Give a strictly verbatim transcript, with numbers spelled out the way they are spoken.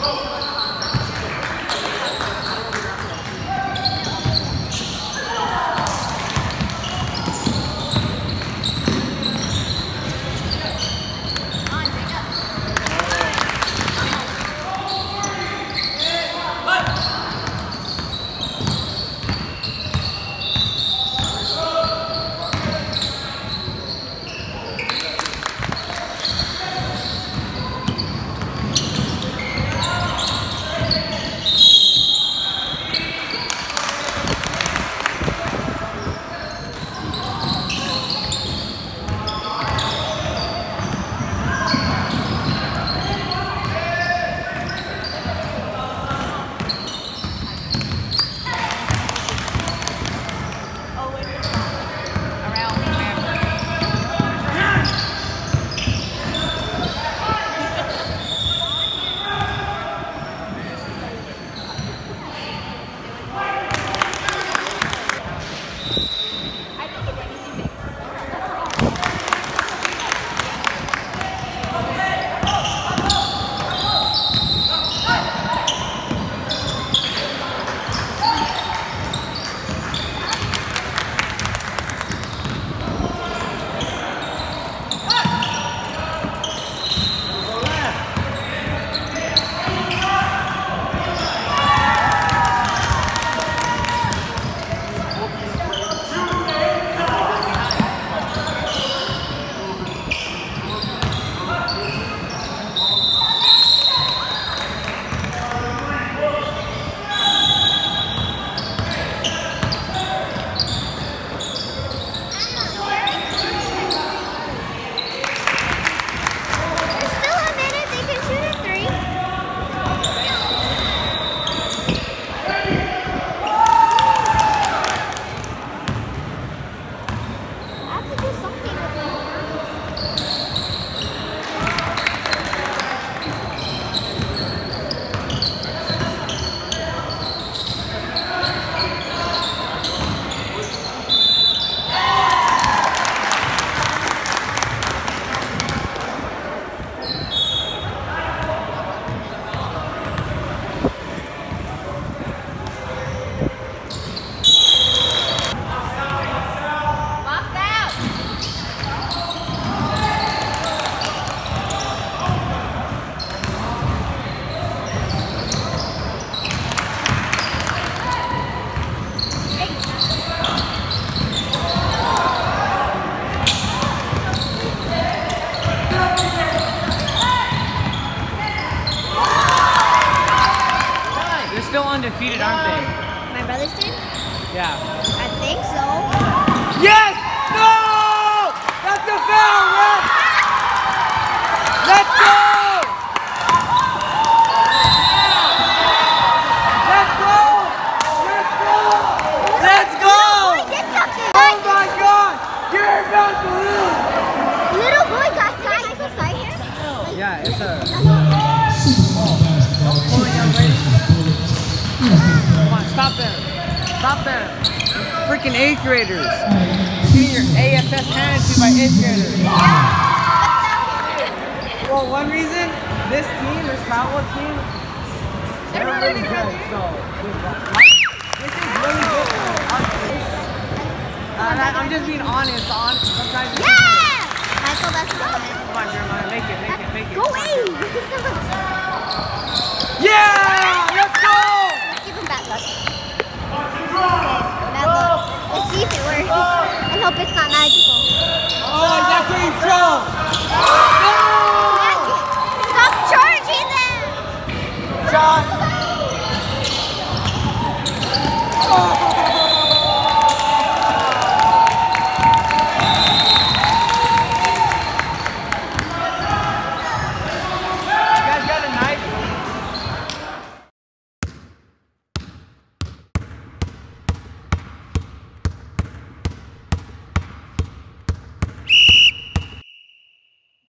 undefeated, aren't they? My brother's team? Yeah. I think so. Yes! No! That's a foul, ref! Let's go! Let's go! Let's go! Let's go! Oh my God! You're about to lose! Little boy got cycle fight here? Yeah, it's a... Come on, stop them. Stop them. Freaking eighth graders. Getting your A S S handed to you by eighth graders. Well, one reason, this team, this travel team, they're really good. So, this is really good. And I, I'm just being honest. honest. Sometimes Yeah! Michael, that's good. Come on, Jeremiah, make it, make it, make it. Go away! Yeah! Let's go! Let's give him bad luck. Bad luck. Let's see if it works. I hope it's not nice.